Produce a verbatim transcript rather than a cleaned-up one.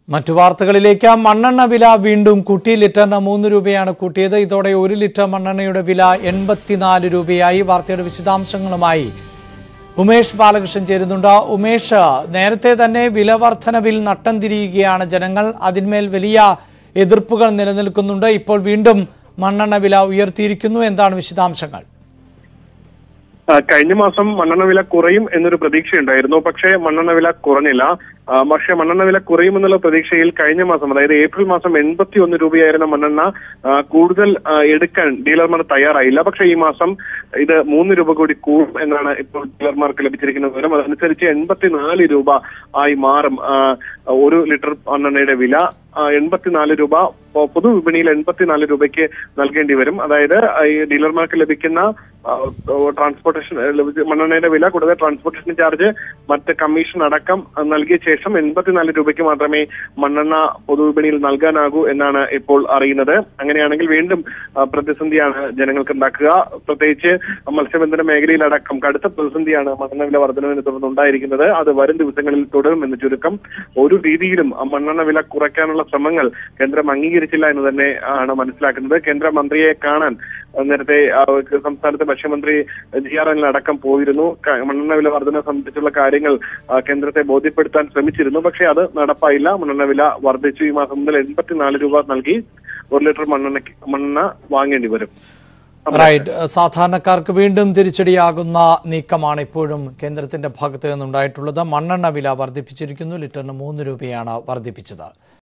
മറ്റു വാർത്തകളിലേക്ക് മണ്ണെണ്ണ വില വീണ്ടും കൂട്ടി. ലിറ്ററിന് മൂന്ന് രൂപയാണ് കൂട്ടിയത്. ഇതോടെ ഒരു ലിറ്റർ മണ്ണെണ്ണയുടെ വില എൺപത്തിനാല് രൂപയായി. വാർത്തയുടെ വിശദാംശങ്ങളുമായി ഉമേഷ് ബാലകൃഷ്ണൻ ചേരുന്നുണ്ട്. ഉമേഷ്, നേരത്തെ തന്നെ വില വർധനവിൽ നട്ടം തിരിയുകയാണ് ജനങ്ങൾ. അതിന്മേൽ വലിയ എതിർപ്പുകൾ നിലനിൽക്കുന്നുണ്ട്. ഇപ്പോൾ വീണ്ടും മണ്ണെണ്ണ വില ഉയർത്തിയിരിക്കുന്നു. എന്താണ് വിശദാംശങ്ങൾ? കഴിഞ്ഞ മാസം മണ്ണെണ്ണ വില കുറയും എന്നൊരു പ്രതീക്ഷയുണ്ടായിരുന്നു. പക്ഷേ മണ്ണെണ്ണ വില കുറഞ്ഞില്ല. പക്ഷേ മണ്ണെണ്ണ വില കുറയുമെന്നുള്ള പ്രതീക്ഷയിൽ കഴിഞ്ഞ മാസം, അതായത് ഏപ്രിൽ മാസം എൺപത്തി ഒന്ന് രൂപയായിരുന്ന മണ്ണെണ്ണ കൂടുതൽ എടുക്കാൻ ഡീലർമാർ തയ്യാറായില്ല. പക്ഷേ ഈ മാസം ഇത് മൂന്ന് രൂപ കൂടി കൂടും എന്നാണ് ഇപ്പോൾ ഡീലർമാർക്ക് ലഭിച്ചിരിക്കുന്ന വിവരം. അതനുസരിച്ച് എൺപത്തിനാല് രൂപ ആയി മാറും ഒരു ലിറ്റർ മണ്ണെണ്ണയുടെ വില. എൺപത്തിനാല് രൂപ പൊതുവിപണിയിൽ എൺപത്തിനാല് രൂപയ്ക്ക് നൽകേണ്ടി വരും. അതായത് ഈ ഡീലർമാർക്ക് ലഭിക്കുന്ന ട്രാൻസ്പോർട്ടേഷൻ മണ്ണെണ്ണയുടെ വില കൂടാതെ ട്രാൻസ്പോർട്ടേഷൻ ചാർജ്, മറ്റ് കമ്മീഷൻ അടക്കം നൽകിയ ശേഷം എൺപത്തിനാല് രൂപയ്ക്ക് മാത്രമേ മണ്ണെണ്ണ പൊതുവിപണിയിൽ നൽകാനാകൂ എന്നാണ് ഇപ്പോൾ അറിയുന്നത്. അങ്ങനെയാണെങ്കിൽ വീണ്ടും പ്രതിസന്ധിയാണ് ജനങ്ങൾക്ക് ഉണ്ടാക്കുക. പ്രത്യേകിച്ച് മത്സ്യബന്ധന മേഖലയിലടക്കം കടുത്ത പ്രതിസന്ധിയാണ് മണ്ണെണ്ണ വില വർധനവിനെ തുടർന്ന് ഉണ്ടായിരിക്കുന്നത്. അത് വരും ദിവസങ്ങളിൽ തുടരുമെന്ന് ചുരുക്കം. ഒരു രീതിയിലും മണ്ണെണ്ണ വില കുറയ്ക്കാനുള്ള ശ്രമങ്ങൾ കേന്ദ്രം അംഗീകരിച്ചില്ല എന്ന് തന്നെ ആണ് മനസ്സിലാക്കുന്നത്. കേന്ദ്രമന്ത്രിയെ കാണാൻ നേരത്തെ സംസ്ഥാനത്തെ ഭക്ഷ്യമന്ത്രി ജി ആർ അനിൽ അടക്കം പോയിരുന്നു. മണ്ണെണ്ണ വില വർധന സംബന്ധിച്ചുള്ള കാര്യങ്ങൾ കേന്ദ്രത്തെ ബോധ്യപ്പെടുത്താൻ ശ്രമിച്ചിരുന്നു. പക്ഷേ അത് നടപ്പായില്ല. മണ്ണെണ്ണ വില വർദ്ധിച്ചു. ഈ മാസം മുതൽ എൺപത്തിനാല് രൂപ നൽകി ഒരു ലിറ്റർ മണ്ണെണ്ണ മണ്ണെണ്ണ വാങ്ങേണ്ടി വരും. റൈറ്റ്. സാധാരണക്കാർക്ക് വീണ്ടും തിരിച്ചടിയാകുന്ന നീക്കമാണ് ഇപ്പോഴും കേന്ദ്രത്തിന്റെ ഭാഗത്ത് നിന്നുണ്ടായിട്ടുള്ളത്. മണ്ണെണ്ണ വില വർദ്ധിപ്പിച്ചിരിക്കുന്നു. ലിറ്ററിന് മൂന്ന് രൂപയാണ് വർദ്ധിപ്പിച്ചത്.